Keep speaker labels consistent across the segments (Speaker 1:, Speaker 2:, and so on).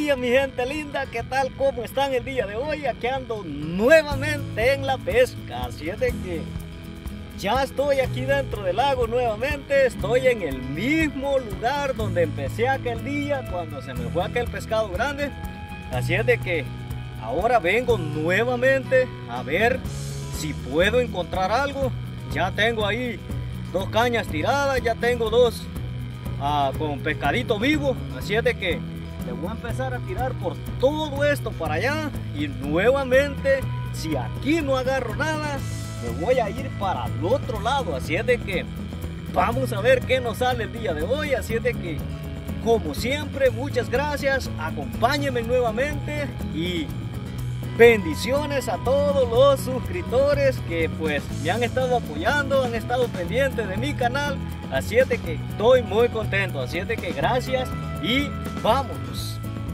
Speaker 1: día, mi gente linda, ¿qué tal? ¿Cómo están el día de hoy? Aquí ando nuevamente en la pesca, así es de que ya estoy aquí dentro del lago nuevamente. Estoy en el mismo lugar donde empecé aquel día cuando se me fue aquel pescado grande. Así es de que ahora vengo nuevamente a ver si puedo encontrar algo. Ya tengo ahí 2 cañas tiradas, ya tengo 2 con pescadito vivo. Así es de que le voy a empezar a tirar por todo esto para allá. Y nuevamente, si aquí no agarro nada, me voy a ir para el otro lado. Así es de que vamos a ver qué nos sale el día de hoy. Así es de que, como siempre, muchas gracias. Acompáñenme nuevamente y bendiciones a todos los suscriptores que pues me han estado apoyando, han estado pendientes de mi canal. Así es de que estoy muy contento. Así es de que gracias y vámonos.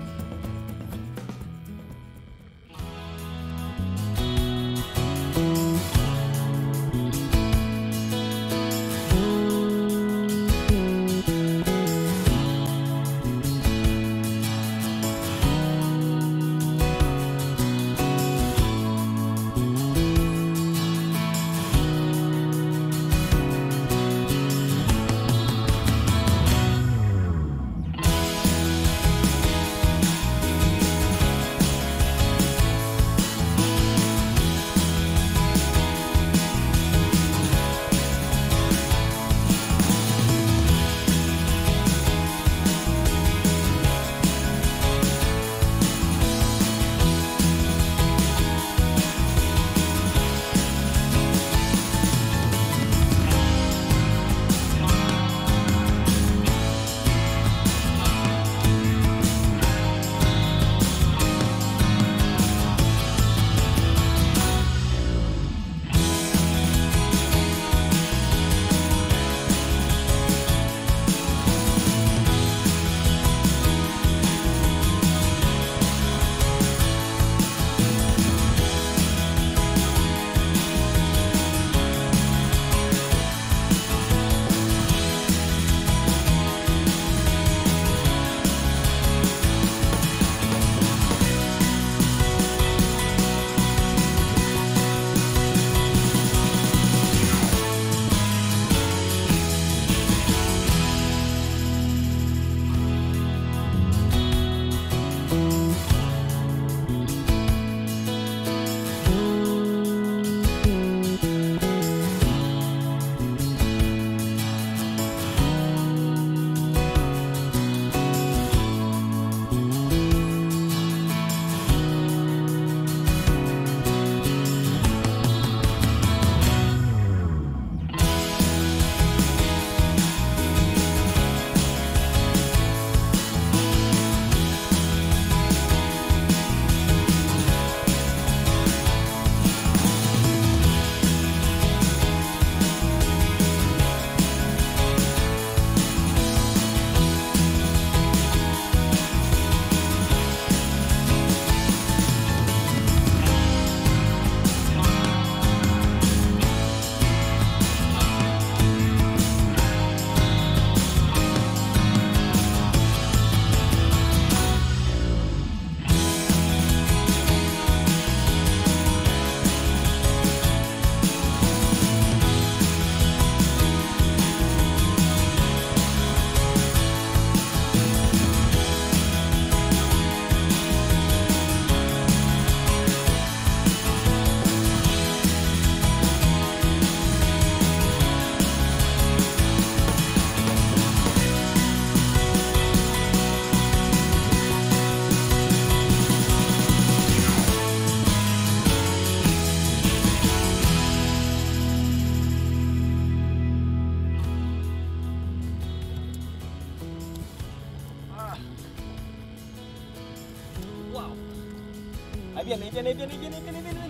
Speaker 1: Ahí viene, ahí viene, ahí viene, ahí viene, ahí viene, ahí viene.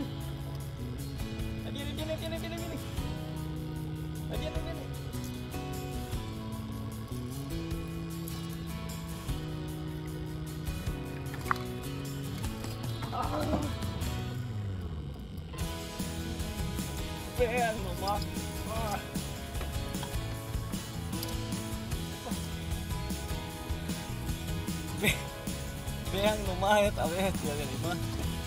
Speaker 1: Ahí viene, viene, viene, viene, viene. Ahí viene, viene. Vean nomás. Vean nomás esta bestia de animal.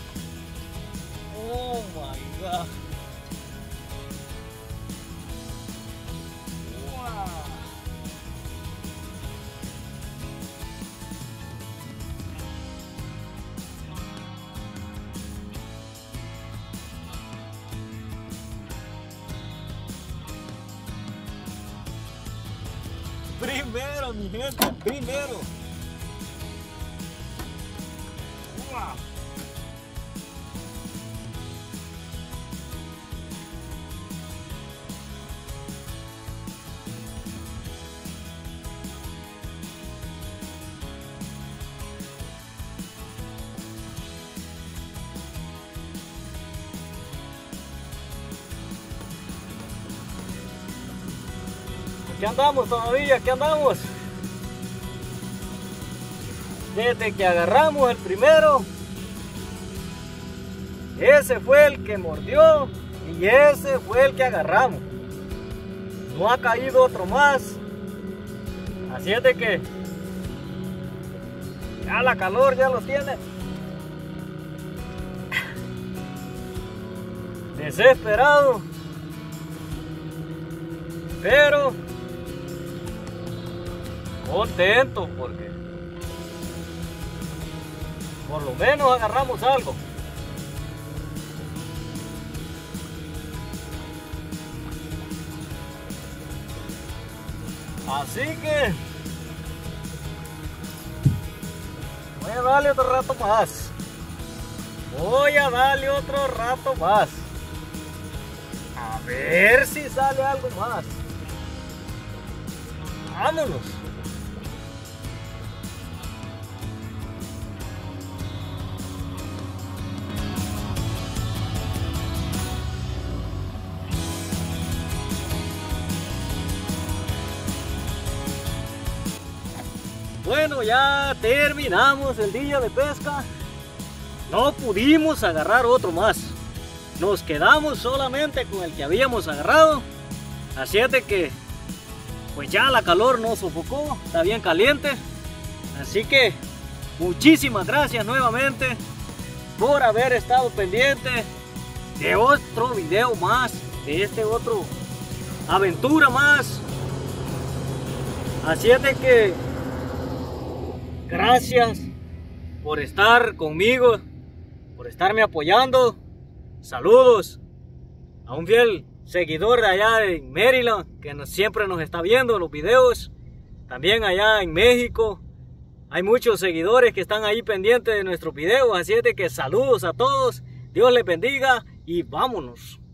Speaker 1: Oh my god. Wow. Primero, mi gente, primero. Wow. Aquí andamos todavía, aquí andamos. Desde que agarramos el primero, ese fue el que mordió y ese fue el que agarramos. No ha caído otro más. Así es de que ya la calor ya lo tiene. Desesperado. Pero contento porque por lo menos agarramos algo. Así que voy a darle otro rato más. Voy a darle otro rato más. A ver si sale algo más. Vámonos. Bueno, ya terminamos el día de pesca. No pudimos agarrar otro más. Nos quedamos solamente con el que habíamos agarrado. Así es de que pues ya la calor nos sofocó, está bien caliente. Así que muchísimas gracias nuevamente por haber estado pendiente de otro video más, de este otro aventura más. Así es de que gracias por estar conmigo, por estarme apoyando. Saludos a un fiel seguidor de allá en Maryland que siempre nos está viendo los videos. También allá en México hay muchos seguidores que están ahí pendientes de nuestros videos. Así es de que saludos a todos. Dios les bendiga y vámonos.